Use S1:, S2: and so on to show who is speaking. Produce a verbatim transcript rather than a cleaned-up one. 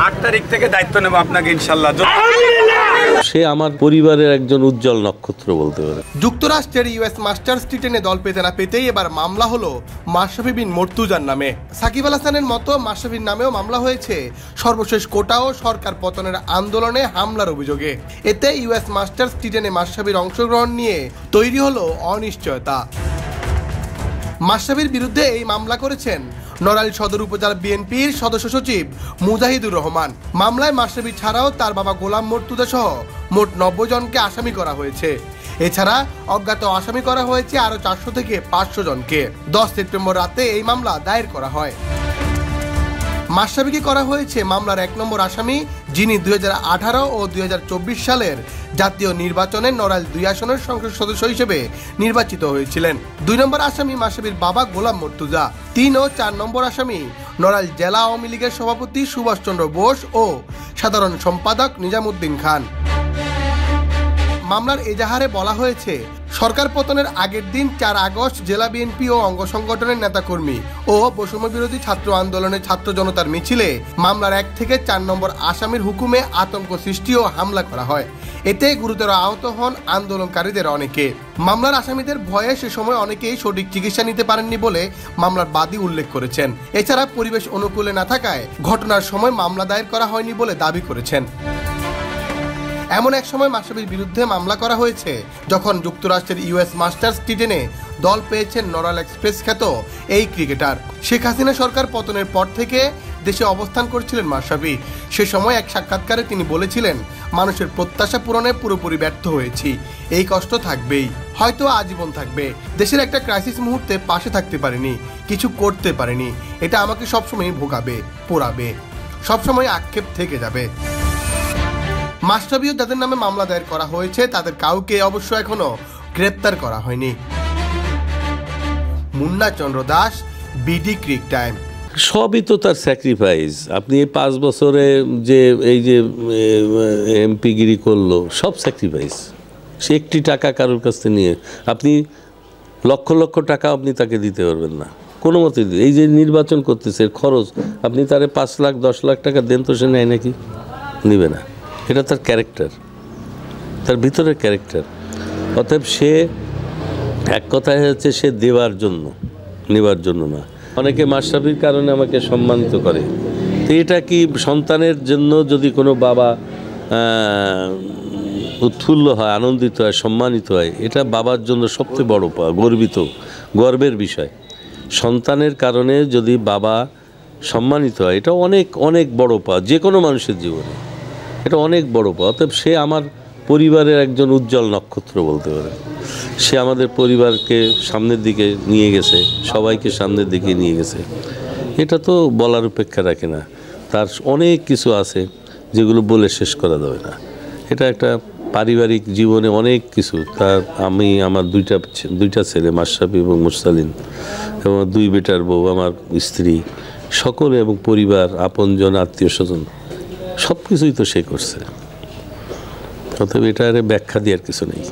S1: আট তারিখ থেকে দায়িত্ব নেব আপনাকে ইনশাআল্লাহ।
S2: সে আমার পরিবারের একজন উজ্জ্বল নক্ষত্র বলতে পারে।
S3: যুক্তরাষ্ট্রের ইউএস মাস্টার্স টি টেনে দল পেতে না পেতেই এবার মামলা হলো মাশরাফি বিন মর্তুজার নামে। সাকিব আল হাসানের মতো মাশরাফির নামেও মামলা হয়েছে সর্বশেষ কোটা ও সরকার পতনের আন্দোলনে হামলার অভিযোগে। এতে ইউএস মাস্টার্স টি টেনে মাশরাফির অংশগ্রহণ নিয়ে তৈরি হলো অনিশ্চয়তা। মাশরাফির বিরুদ্ধে এই মামলা করেছেন নড়াইল সদর উপজেলা বিএনপির সদস্য সচিব মুজাহিদুর রহমান। মামলায় মাশরাফি ছাড়াও তার বাবা গোলাম মর্তুজা সহ মোট নব্বই জনকে আসামি করা হয়েছে। এছাড়া অজ্ঞাত আসামি করা হয়েছে আরো চারশো থেকে পাঁচশো জনকে। দশ সেপ্টেম্বর রাতে এই মামলা দায়ের করা হয়। মাশরাফিকে করা হয়েছে মামলার এক নম্বর আসামি, যিনি দুই হাজার আঠারো ও দুই হাজার চব্বিশ সালের জাতীয় নির্বাচনে নড়াইল দুই আসনের সংসদ সদস্য হিসেবে নির্বাচিত হয়েছিলেন। দুই নম্বর আসামি মাশরাফির বাবা গোলাম মর্তুজা। তিন ও চার নম্বর আসামি নড়াইল জেলা আওয়ামী লীগের সভাপতি সুভাষচন্দ্র বোস ও সাধারণ সম্পাদক নিজামুদ্দিন খান। মামলার এজাহারে বলা হয়েছে, সরকার পতনের আগের দিন চার আগস্ট জেলা বিএনপি ও অঙ্গ সংগঠনের নেতাকর্মী ও বৈষম্য বিরোধী ছাত্র আন্দোলনের ছাত্র জনতার মিছিলে মামলার এক থেকে চার নম্বর আসামির হুকুমে আতঙ্ক সৃষ্টি ও হামলা করা হয়। এতে গুরুতর আহত হন আন্দোলনকারীদের অনেকে। মামলার আসামিদের ভয়ে সে সময় অনেকেই সঠিক চিকিৎসা নিতে পারেননি বলে মামলার বাদী উল্লেখ করেছেন। এছাড়া পরিবেশ অনুকূলে না থাকায় ঘটনার সময় মামলা দায়ের করা হয়নি বলে দাবি করেছেন। এমন এক সময় মাশরাফির বিরুদ্ধে মামলা করা হয়েছে যখন যুক্তরাষ্ট্রের ইউএস মাস্টার্স টি টেনে দল পেয়েছেন নড়াইল এক্সপ্রেস খ্যাত এই ক্রিকেটার। শেখ হাসিনা সরকার পতনের পর থেকে দেশে অবস্থান করছিলেন মাশরাফি। সে সময় এক সাক্ষাৎকারে তিনি বলেছিলেন, মানুষের প্রত্যাশা পূরণে পুরোপুরি ব্যর্থ হয়েছি, এই কষ্ট থাকবেই, হয়তো আজীবন থাকবে। দেশের একটা ক্রাইসিস মুহূর্তে পাশে থাকতে পারিনি, কিছু করতে পারিনি, এটা আমাকে সবসময় ভোগাবে, পোড়াবে, সবসময় আক্ষেপ থেকে যাবে। মাশরাফিও যাদের নামে মামলা দায়ের করা হয়েছে তাদের কাউকে অবশ্য এখনো গ্রেপ্তার করা হয়নি। Munna Chandra Das, BD Cric Time.
S2: সবই তো তার স্যাক্রিফাইস। আপনি এই পাঁচ বছরে যে এই যে এমপিগিরি করলো, সব স্যাক্রিফাইস। সে একটি টাকা কারোর কাছ থেকে নিয়ে আপনি লক্ষ লক্ষ টাকা আপনি তাকে দিতে পারবেন না কোনো মতে। এই যে নির্বাচন করতেছে খরচ, আপনি তারে পাঁচ লাখ দশ লাখ টাকা দেন তো সে নেয় নাকি? নিবে না। এটা তার ক্যারেক্টার, তার ভিতরের ক্যারেক্টার। অতএব সে এক কথায় হচ্ছে সে দেওয়ার জন্য, নেবার জন্য না। অনেকে মাশরাফির কারণে আমাকে সম্মানিত করে। তো এটা কি সন্তানের জন্য যদি কোনো বাবা উৎফুল্ল হয়, আনন্দিত হয়, সম্মানিত হয়, এটা বাবার জন্য সবচেয়ে বড় পাওয়া, গর্বিত, গর্বের বিষয়। সন্তানের কারণে যদি বাবা সম্মানিত হয়, এটা অনেক অনেক বড় পাওয়া যে কোনো মানুষের জীবনে, এটা অনেক বড় পাওয়া। অতএব সে আমার পরিবারের একজন উজ্জ্বল নক্ষত্র বলতে পারে। সে আমাদের পরিবারকে সামনের দিকে নিয়ে গেছে, সবাইকে সামনের দিকে নিয়ে গেছে। এটা তো বলার অপেক্ষা রাখে না। তার অনেক কিছু আছে যেগুলো বলে শেষ করা যাবে না। এটা একটা পারিবারিক জীবনে অনেক কিছু। তার আমি আমার দুইটা দুইটা ছেলে মাশরাফি এবং মুরসালিন, এবং দুই বেটার বউ, আমার স্ত্রী, সকলে এবং পরিবার, আপনজন, আত্মীয় স্বজন, সব কিছুই তো সে করছে। অতএব এটা ব্যাখ্যা দেওয়ার কিছু নেই।